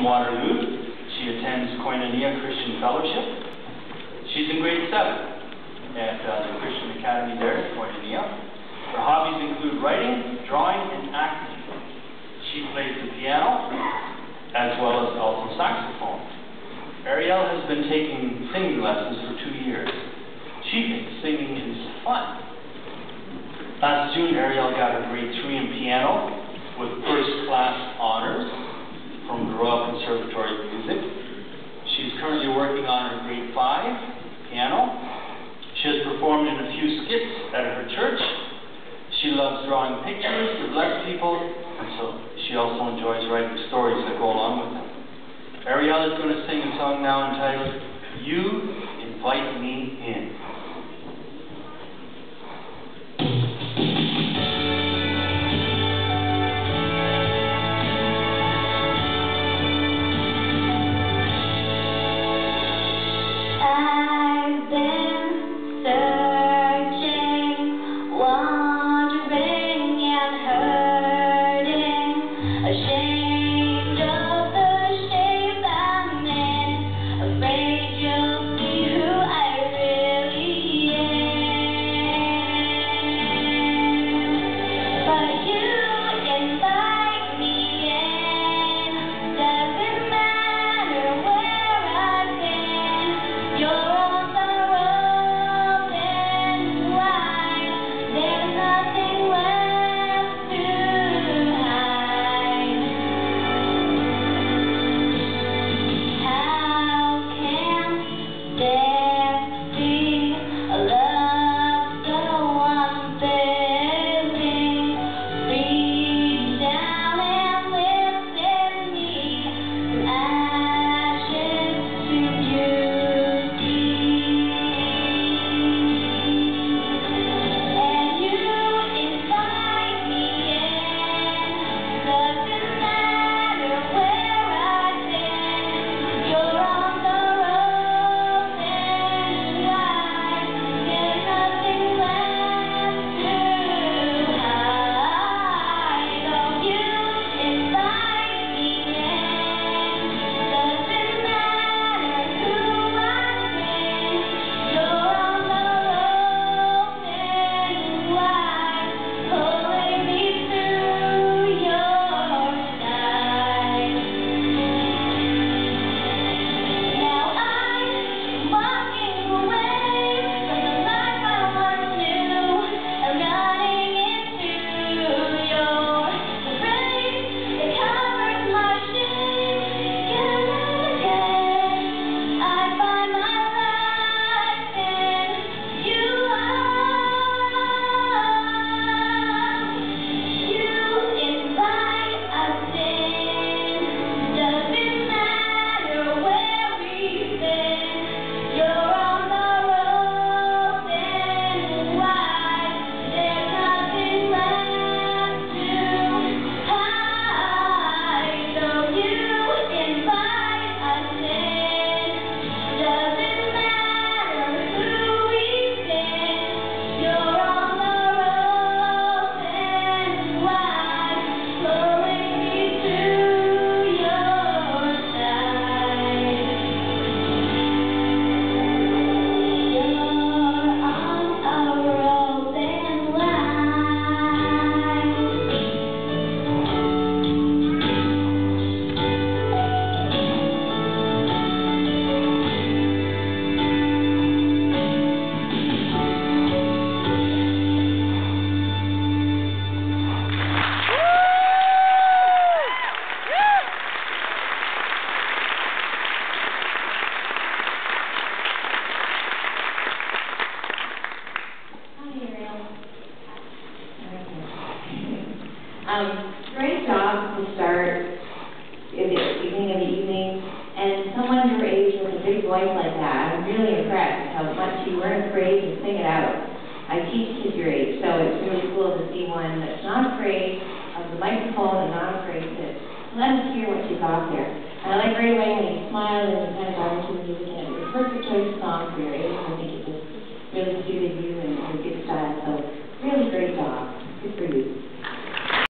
from Waterloo. She attends Koinonia Christian Fellowship. She's in grade 7 at the Christian Academy there at Koinonia. Her hobbies include writing, drawing, and acting. She plays the piano as well as alto saxophone. Ariel has been taking singing lessons for 2 years. She thinks singing is fun. Last June, Ariel got her grade 3 in piano with first-class honors from the Royal Conservatory of Music. She's currently working on her grade 5 piano. She has performed in a few skits at her church. She loves drawing pictures to bless people, and so she also enjoys writing stories that go along with them. Ariel is going to sing a song now entitled, You Invite Me In. Great job to start at the beginning of the evening, and someone your age with a big voice like that, I'm really impressed how much you weren't afraid to sing it out. I teach kids your age, so it's really cool to see one that's not afraid of the microphone and not afraid to let us hear what you got there. And I like right away when you smile and you kind of got into the music, and it was a perfect choice of song for your age. I think it just really suited you and